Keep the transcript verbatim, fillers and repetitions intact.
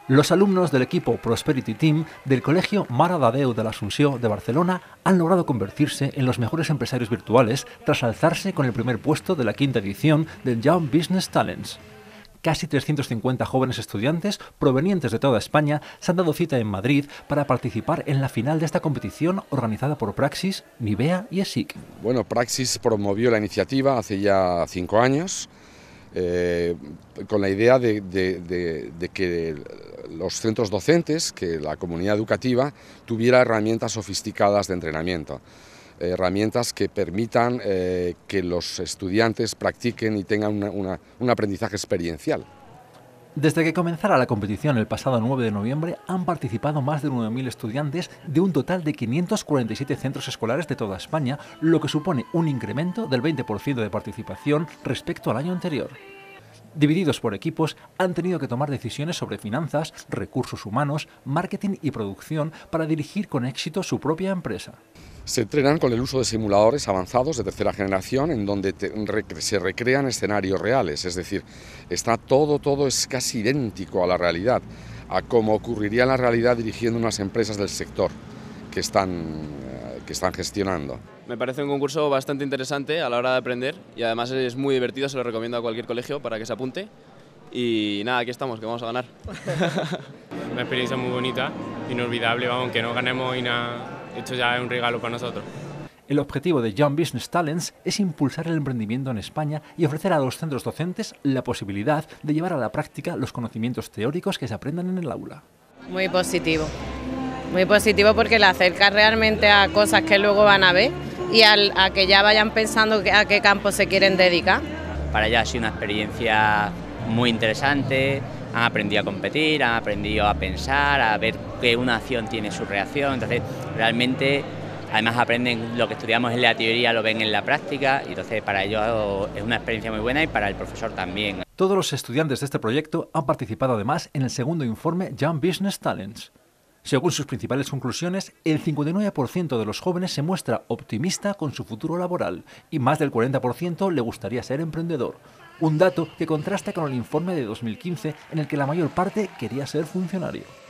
Los alumnos del equipo Prosperity Team del Colegio Mare de Déu de l'Assumpció de Barcelona han logrado convertirse en los mejores empresarios virtuales tras alzarse con el primer puesto de la quinta edición del Young Business Talents. Casi trescientos cincuenta jóvenes estudiantes provenientes de toda España se han dado cita en Madrid para participar en la final de esta competición organizada por Praxis, Nivea y ESIC. Bueno, Praxis promovió la iniciativa hace ya cinco años eh, con la idea de, de, de, de que los centros docentes, que la comunidad educativa tuviera herramientas sofisticadas de entrenamiento. Herramientas que permitan eh, que los estudiantes practiquen y tengan una, una, un aprendizaje experiencial. Desde que comenzara la competición el pasado nueve de noviembre han participado más de nueve mil estudiantes de un total de quinientos cuarenta y siete centros escolares de toda España, lo que supone un incremento del veinte por ciento de participación respecto al año anterior. Divididos por equipos, han tenido que tomar decisiones sobre finanzas, recursos humanos, marketing y producción para dirigir con éxito su propia empresa. Se entrenan con el uso de simuladores avanzados de tercera generación en donde te, se recrean escenarios reales, es decir, está todo, todo es casi idéntico a la realidad, a como ocurriría en la realidad dirigiendo unas empresas del sector que están, que están gestionando. Me parece un concurso bastante interesante a la hora de aprender y además es muy divertido, se lo recomiendo a cualquier colegio para que se apunte. Y nada, aquí estamos, que vamos a ganar. Una experiencia muy bonita, inolvidable, vamos, que no ganemos y nada. Esto ya es un regalo para nosotros. El objetivo de Young Business Talents es impulsar el emprendimiento en España y ofrecer a los centros docentes la posibilidad de llevar a la práctica los conocimientos teóricos que se aprendan en el aula. Muy positivo, muy positivo porque le acerca realmente a cosas que luego van a ver y al, a que ya vayan pensando a qué campo se quieren dedicar. Para ellos ha sido una experiencia muy interesante. Han aprendido a competir, han aprendido a pensar, a ver que una acción tiene su reacción, entonces realmente además aprenden lo que estudiamos en la teoría, lo ven en la práctica, y entonces para ellos es una experiencia muy buena y para el profesor también. Todos los estudiantes de este proyecto han participado además en el segundo informe Young Business Talents. Según sus principales conclusiones, el cincuenta y nueve por ciento de los jóvenes se muestra optimista con su futuro laboral y más del cuarenta por ciento le gustaría ser emprendedor. Un dato que contrasta con el informe de dos mil quince en el que la mayor parte quería ser funcionario.